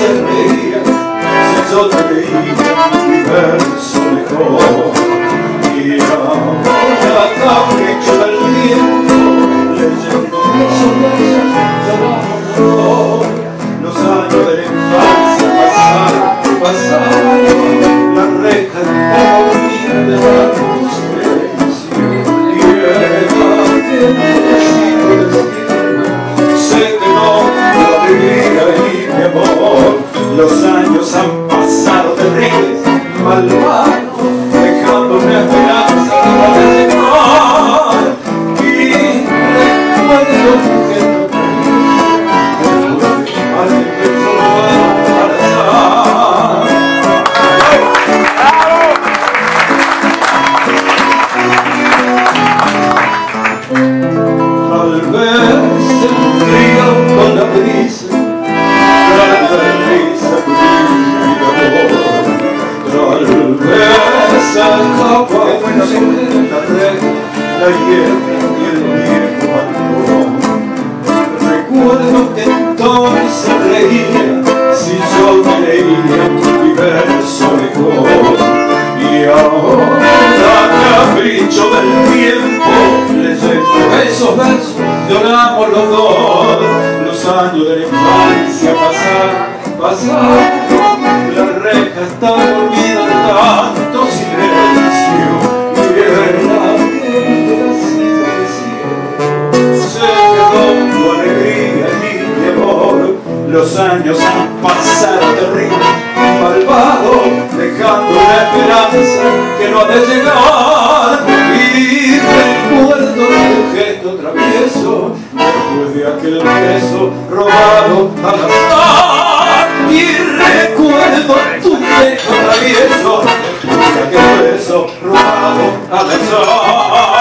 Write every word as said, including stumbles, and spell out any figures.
se reía si yo te leía mi verso mejor. Y ahora capricho del tiempo, leyendo esos versos lloramos los años de la infancia pasaron, pasaron la reja de la silencio y el tiempo del cielo se quedó la alegría y mi amor. Los años han pasado terribles, malvados, dejando una esperanza de llegar. Y recuerdo que no te al empezó a abrazar. Tal vez el frío con la brisa trae la risa tu vida. Tal vez acaba de encender la reja, la hierba y el viejo balcón. Recuerdo que entonces reía si yo te leía mi verso mejor. Y ahora capricho del tiempo, leyendo esos versos lloramos los dos. Los años de la infancia pasaron, pasaron, la reja está dormida de tanto silencio. Y en la piel de la silencio se quedó tu alegría y mi amor. Los años han pasado terribles, malvados, dejando una esperanza que no ha de llegar. Y recuerdo tu gesto travieso después de aquel beso robado al azar. Y recuerdo tu gesto travieso después de aquel beso robado al azar.